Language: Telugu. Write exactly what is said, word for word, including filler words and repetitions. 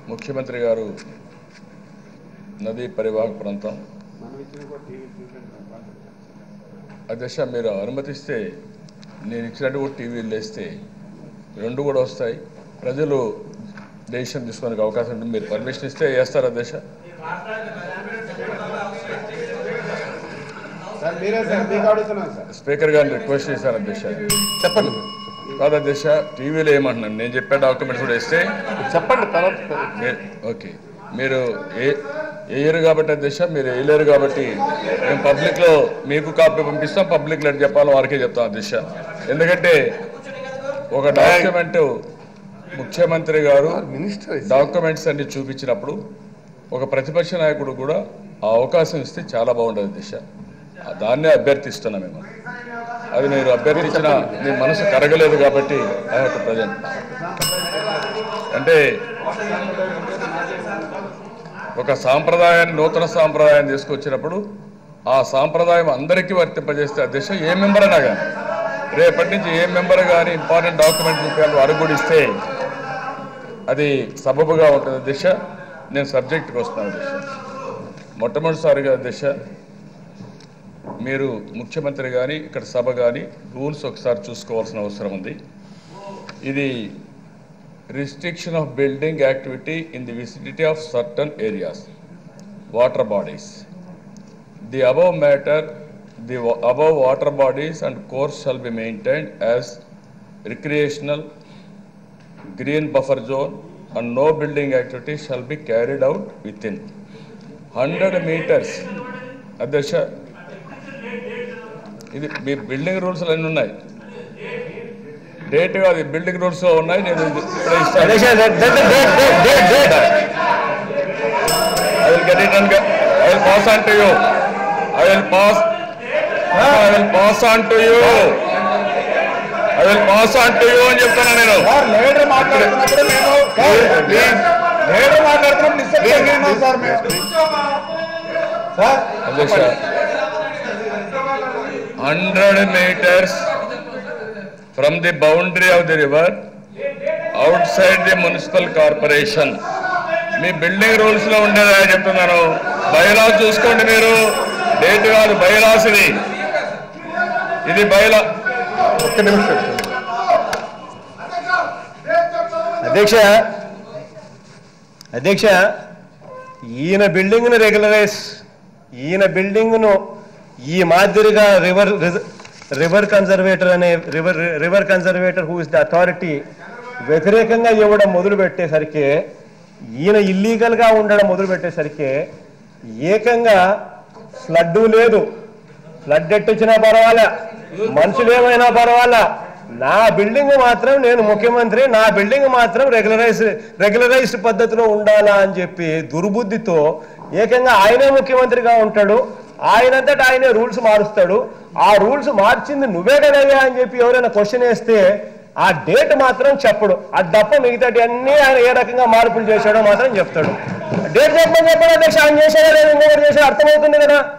ముఖ్యమంత్రి గారు నదీ పరివాహక ప్రాంతం అధ్యక్ష మీరు అనుమతిస్తే నేను ఇచ్చినట్టు కూడా టీవీలు వేస్తే రెండు కూడా వస్తాయి ప్రజలు డెసిషన్ తీసుకోవడానికి అవకాశం ఉంటుంది మీరు పర్మిషన్ ఇస్తే వేస్తారు అధ్యక్ష స్పీకర్ గారిని రిక్వెస్ట్ చేశాను అధ్యక్ష చెప్పండి కాదు అధ్యక్ష టీవీలో ఏమంటున్నాను నేను చెప్పే డాక్యుమెంట్స్ కూడా వేస్తే చెప్పండి ఓకే మీరు ఏ వేయరు కాబట్టి అధ్యక్ష మీరు వేయలేరు కాబట్టి మేము పబ్లిక్లో మీకు కాపీ పంపిస్తాం పబ్లిక్లో చెప్పాలో వారికే చెప్తాం అధ్యక్ష ఎందుకంటే ఒక డాక్యుమెంట్ ముఖ్యమంత్రి గారు డాక్యుమెంట్స్ అన్ని చూపించినప్పుడు ఒక ప్రతిపక్ష నాయకుడు కూడా ఆ అవకాశం ఇస్తే చాలా బాగుంటుంది అధ్యక్ష దాన్నే అభ్యర్థిస్తున్నాం మేము అది మీరు అభ్యర్థించిన మీ మనసు కరగలేదు కాబట్టి ఐ హావ్ టు ప్రజెంట్ అంటే ఒక సాంప్రదాయాన్ని నూతన సాంప్రదాయాన్ని తీసుకొచ్చినప్పుడు ఆ సాంప్రదాయం అందరికీ వర్తింపజేస్తే అధ్యక్ష ఏ మెంబర్ అయినా కానీ రేపటి నుంచి ఏ మెంబర్ కానీ ఇంపార్టెంట్ డాక్యుమెంట్ చూపించాలి అరుగుడిస్తే అది సబబుగా ఉంటుంది అధ్యక్ష నేను సబ్జెక్ట్కి వస్తాను అధ్యక్ష మొట్టమొదటిసారిగా అధ్యక్ష మీరు ముఖ్యమంత్రి కానీ ఇక్కడ సభ కానీ రూల్స్ ఒకసారి చూసుకోవాల్సిన అవసరం ఉంది ఇది restriction of building activity in the vicinity of certain areas, water bodies. The above matter, the above water bodies and course shall be maintained as recreational, green buffer zone and no building activity shall be carried out within one hundred meters. Adhyasha, ఇది మీ బిల్డింగ్ రూల్స్ అన్నీ ఉన్నాయి డేట్ కాదు బిల్డింగ్ రూల్స్ లో ఉన్నాయి నేను I will get it and I will pass on to you I will pass I will pass on to you I will pass on to you అని చెప్తాను నేను hundred meters from the boundary of the river outside the municipal corporation మీ బిల్డింగ్ రూల్స్ లో ఉండేదా చెప్తున్నాను బైలాస్ చూసుకోండి మీరు డేట్ కాదు బైలాస్ ఇది ఇది బైలా ఒక్క నిమిషం అధ్యక్ష అధ్యక్ష ఈయన బిల్డింగ్ను రెగ్యులరైజ్ ఈయన బిల్డింగ్ను ఈ మాదిరిగా రివర్ రివర్ కన్జర్వేటర్ అనే river river conservator who is the authority వ్యతిరేకంగా ఇవ్వడం మొదలు పెట్టేసరికి ఈయన ఇల్లీగల్గా ఉండడం మొదలు పెట్టేసరికి ఏకంగా ఫ్లడ్ లేదు ఫ్లడ్ ఎట్టొచ్చినా పర్వాలే మనుషులు ఏమైనా పర్వాలా నా బిల్డింగ్ మాత్రం నేను ముఖ్యమంత్రి నా బిల్డింగ్ మాత్రం రెగ్యులరైజ్ రెగ్యులరైజ్డ్ పద్ధతిలో ఉండాలా అని చెప్పి దుర్బుద్ధితో ఏకంగా ఆయనే ముఖ్యమంత్రిగా ఉంటాడు ఆయనంతటా ఆయనే రూల్స్ మారుస్తాడు ఆ రూల్స్ మార్చింది నువ్వే కదయ్యా అని చెప్పి ఎవరైనా క్వశ్చన్ వేస్తే ఆ డేట్ మాత్రం చెప్పడు అది తప్ప మిగతాటి అన్నీ ఆయన ఏ రకంగా మార్పులు చేశాడో మాత్రం చెప్తాడు డేట్ చెప్పమని చెప్పాడు అధ్యక్ష ఆయన చేశాడా లేదా ఇంకొకటి చేశాడు అర్థమవుతుంది కదా